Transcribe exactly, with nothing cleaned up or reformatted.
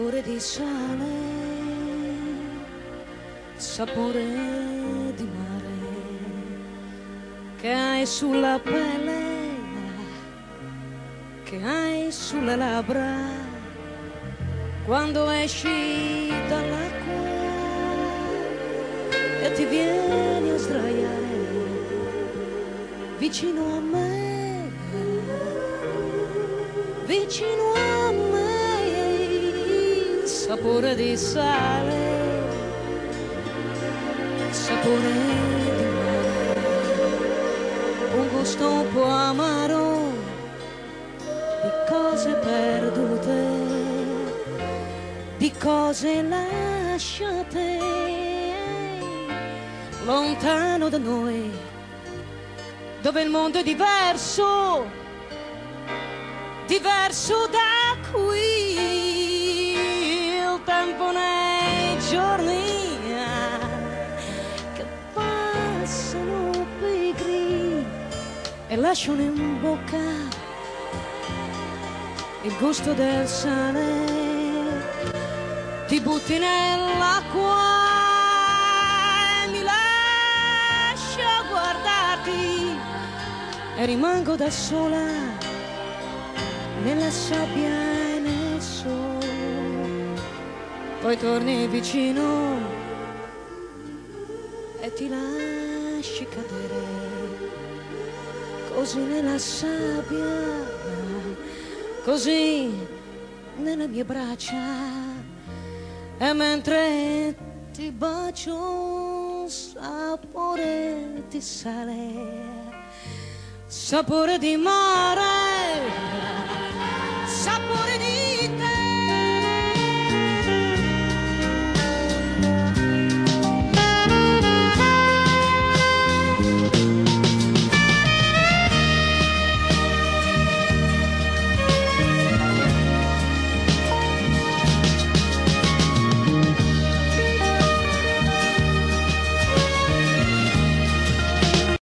sapore di sale, sapore di mare che hai sulla pelle, che hai sulle labbra quando esci dall'acqua e ti vieni a sdraiare vicino a me, vicino a me. Sapore di sale, sapore di mare, un gusto un po' amaro di cose perdute, di cose lasciate lontano da noi, dove il mondo è diverso, diverso da qui. Il tempo nei giorni che passano pigri e lasciano in bocca il gusto del sale. Ti butti nell'acqua e mi lascia guardarti e rimango da sola nella sabbia e nel sole. Poi torni vicino e ti lasci cadere così nella sabbia, così nelle mie braccia. E mentre ti bacio, sapore di sale, sapore di mare.